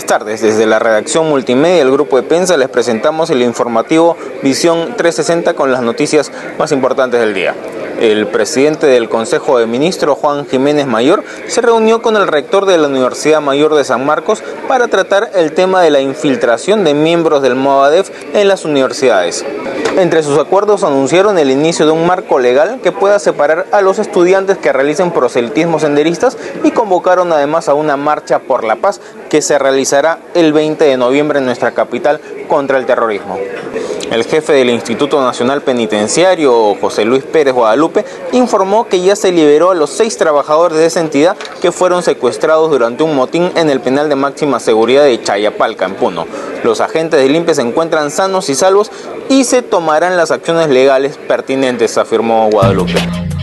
Buenas tardes, desde la redacción multimedia del Grupo de Prensa les presentamos el informativo Visión 360 con las noticias más importantes del día. El presidente del Consejo de Ministros, Juan Jiménez Mayor, se reunió con el rector de la Universidad Mayor de San Marcos para tratar el tema de la infiltración de miembros del Movadef en las universidades. Entre sus acuerdos anunciaron el inicio de un marco legal que pueda separar a los estudiantes que realicen proselitismo senderistas y convocaron además a una marcha por la paz que se realizará el 20 de noviembre en nuestra capital contra el terrorismo. El jefe del Instituto Nacional Penitenciario, José Luis Pérez Guadalupe, informó que ya se liberó a los 6 trabajadores de esa entidad que fueron secuestrados durante un motín en el penal de máxima seguridad de Chayapalca, en Puno. Los agentes del INPE se encuentran sanos y salvos y se tomarán las acciones legales pertinentes, afirmó Guadalupe.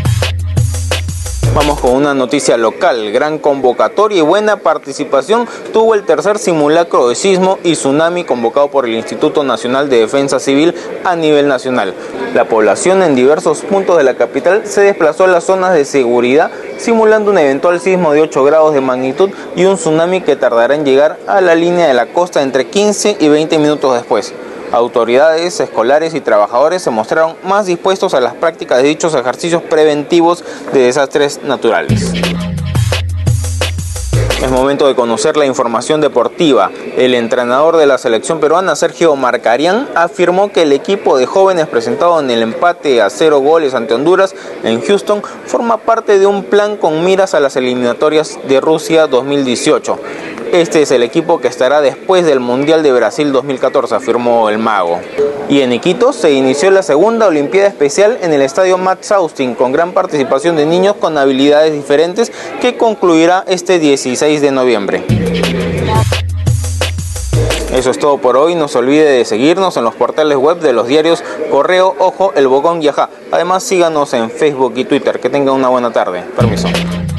Vamos con una noticia local. Gran convocatoria y buena participación tuvo el tercer simulacro de sismo y tsunami convocado por el Instituto Nacional de Defensa Civil a nivel nacional. La población en diversos puntos de la capital se desplazó a las zonas de seguridad, simulando un eventual sismo de 8 grados de magnitud y un tsunami que tardará en llegar a la línea de la costa entre 15 y 20 minutos después. Autoridades, escolares y trabajadores se mostraron más dispuestos a las prácticas de dichos ejercicios preventivos de desastres naturales. Es momento de conocer la información deportiva. El entrenador de la selección peruana, Sergio Markarián, afirmó que el equipo de jóvenes presentado en el empate a 0 goles ante Honduras en Houston forma parte de un plan con miras a las eliminatorias de Rusia 2018. Este es el equipo que estará después del Mundial de Brasil 2014, afirmó el mago. Y en Iquitos se inició la segunda Olimpiada Especial en el estadio Max Austin, con gran participación de niños con habilidades diferentes, que concluirá este 16 de noviembre. Eso es todo por hoy. No se olvide de seguirnos en los portales web de los diarios Correo, Ojo, El Bocón y Ajá. Además, síganos en Facebook y Twitter. Que tengan una buena tarde. Permiso.